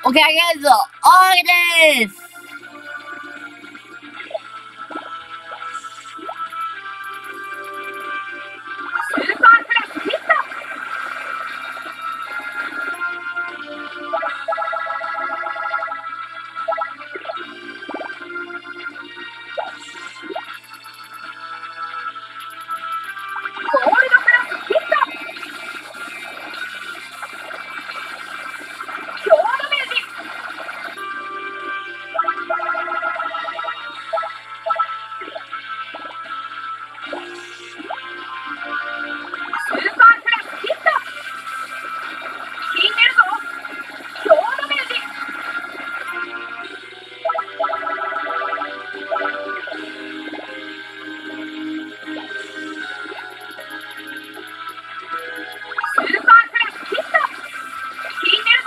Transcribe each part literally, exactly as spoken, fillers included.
オッケー、あげるぞ。オーケーです。 スーパークラスヒット。ゴールドクラスヒット。強ダメージ。スーパークラスヒット。効いてるぞ。強ダメージ。スーパークラスヒット。効いてるぞ。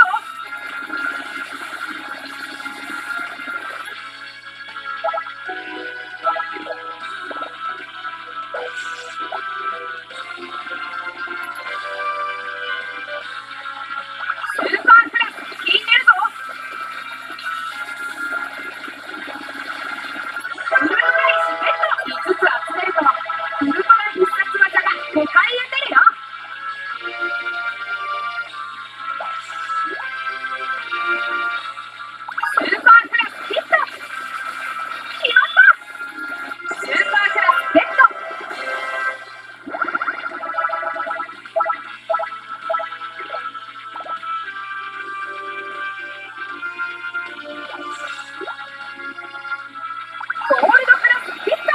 スーパークラス効いてるぞ。ウルトラ石ゲット。いつつ集めるとウルトラ必殺技がごかい当たるよ。スーパークラスヒット。決まった。スーパークラスゲット。ゴールドクラスヒット。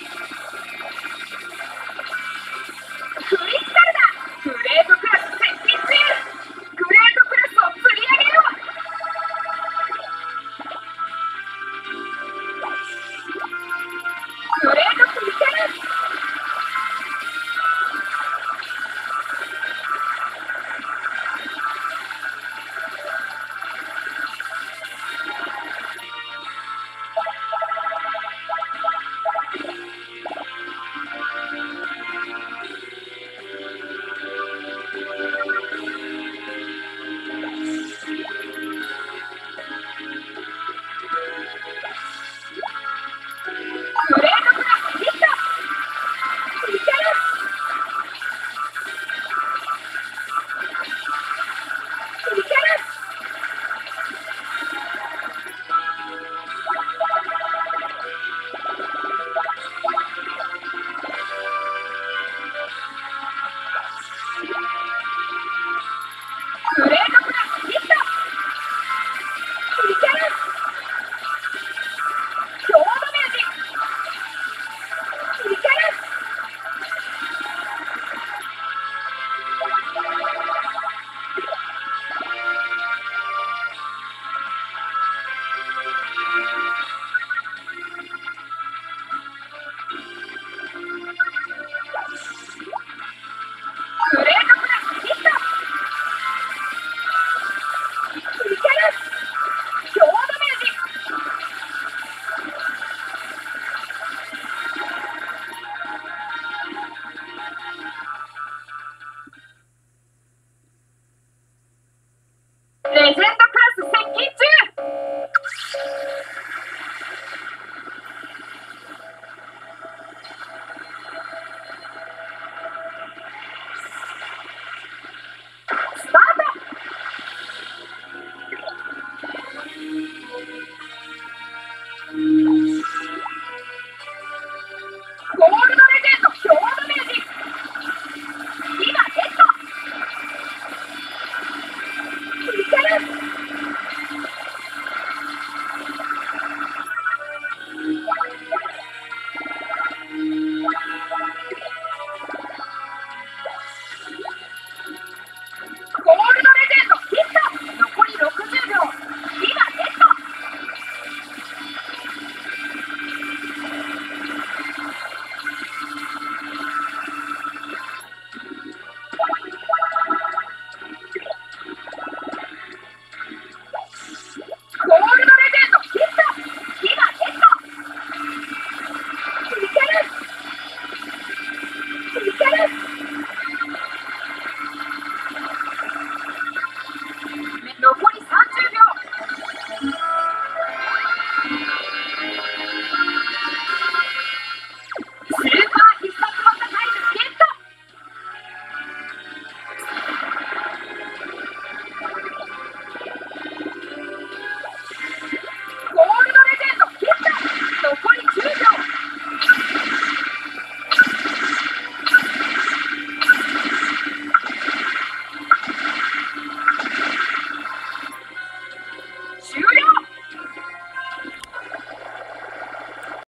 クリスタルだ。グレートクラス接近中。グレートクラスを釣り上げよう。グレート効いてる。グレートクラスヒット。いける。いける。グレートクラスヒット。いける。強ダメージ。いける。グレートクラスヒット。いける。強ダメージ。レジェンド